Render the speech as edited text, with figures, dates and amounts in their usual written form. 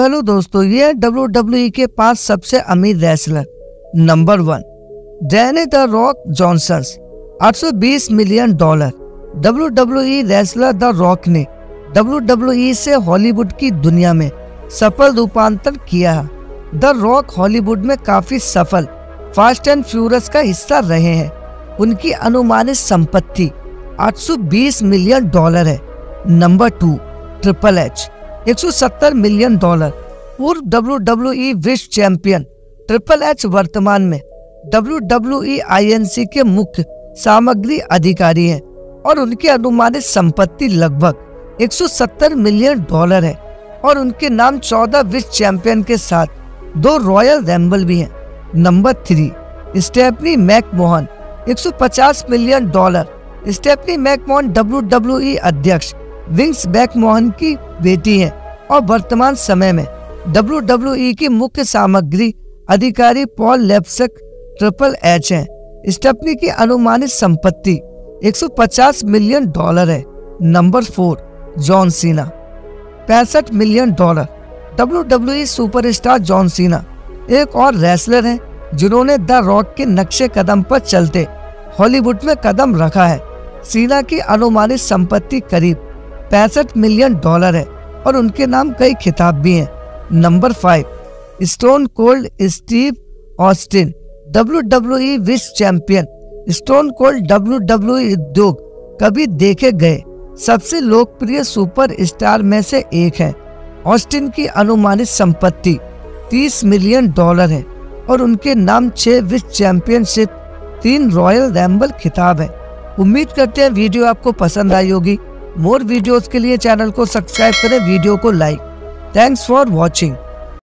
Hello दोस्तों, ये है WWE के 5 सबसे अमीर wrestler. Number 1, Dwayne the Rock Johnson, $820 million. WWE wrestler the Rock ने WWE से हॉलीवुड की दुनिया में सफल रूपांतरण किया है। द रॉक हॉलीवुड में काफी सफल फास्ट एंड फ्यूरियस का हिस्सा रहे हैं। उनकी अनुमानित संपत्ति $820 मिलियन है। Number 2, Triple H, $170 million. पूर्व WWE विश्व चैंपियन ट्रिपल एच वर्तमान में WWE INC के मुख्य सामग्री अधिकारी हैं और उनकी अनुमानित संपत्ति लगभग $170 मिलियन है और उनके नाम 14 विश्व चैंपियन के साथ 2 रॉयल रैम्बल भी हैं। Number 3, Stephanie McMahon, $150 million. Stephanie McMahon WWE अध्यक्ष विंस मैकमोहन की बेटी हैं और वर्तमान समय में WWE की मुख्य सामग्री अधिकारी पॉल लेप्सक ट्रिपल एच हैं। स्टेफनी की अनुमानित संपत्ति $150 मिलियन है। Number 4, John Cena, $65 million. WWE superstar John Cena एक और रेसलर हैं जिन्होंने द रॉक के नक्शे कदम पर चलते हॉलीवुड में कदम रखा है। सीना की अनुमानित संपत्ति करीब $65 मिलियन है और उनके नाम कई खिताब भी हैं। Number 5, Stone Cold Steve Austin, WWE विश्व चैंपियन। स्टोन कोल्ड WWE उद्योग कभी देखे गए सबसे लोकप्रिय सुपर स्टार में से एक है। ऑस्टिन की अनुमानित संपत्ति $30 मिलियन है और उनके नाम 6 विश्व चैंपियनशिप, 3 रॉयल रैम्बल खिताब है। उम्मीद करते हैं वीडियो आपको पसंद आई होगी। मोर वीडियोस के लिए चैनल को सब्सक्राइब करें, वीडियो को लाइक। Thanks for watching.